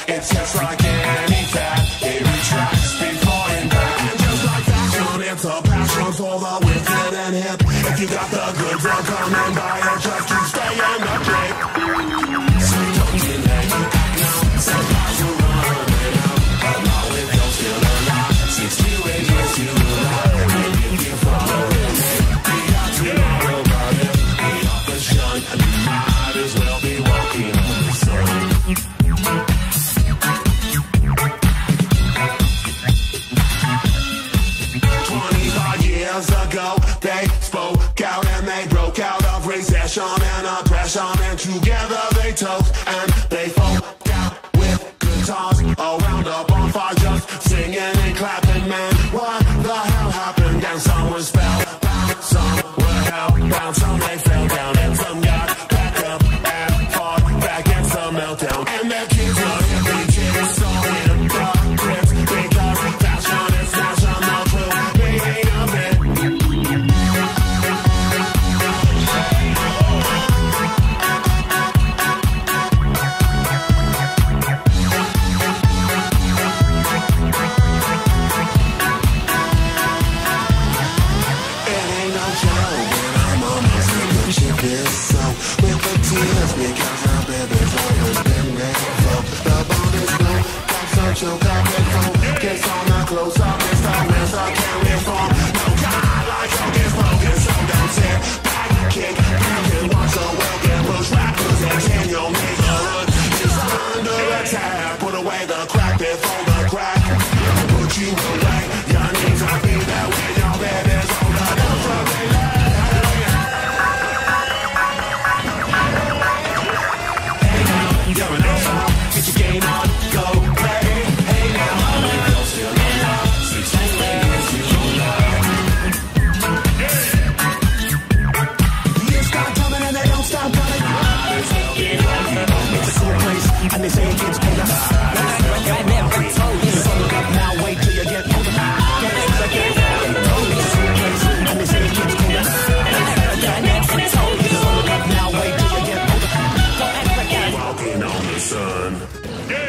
It's just like any fad, it retracts before impact. And just like fashion, it's a passion for the wicked and hip. If you got the goods, they'll come and buy it just to stay in the drip. So don't delay, act now, sometimes you run it out. Along with your still alive, 6 to 8 years to alive. And if you follow it, we got tomorrow, but if we off the shun, you might as well be walking on the sun. 25 years ago, they spoke out and they broke out of recession and oppression, and together they toast and they folk out with guitars around a bonfire, just singing and clapping. Man, what the hell happened? And some were spellbound, some were hellbound, some they fell down, and some got back up and fought back against the meltdown. And their kids are hippie kids, so hypocrites, because fashion is national truth. They ain't a bit. With the tears, because our baby's always been there. So the bond is low, got such a carpet phone. Kiss on the close up, Mr. Can't reform. No God like focus, focus, so don't sit back, kick, back and watch the world get pushed. Rappers and in your neighborhood is under attack. Put away the crack before the crack. Put you away, your knees will be there when your baby's on the roof. You're an asshole, get your game on, go play. Hey now, you're still in love, 6 to 8 years you love. Years start coming and they don't stop coming. It's a cool place, and they say it gets colder. I never told you, so look up now, wait till you get older. It's a cool place, and they say it gets colder. I never told you, so look up now, wait till you get older. Walking on the sun.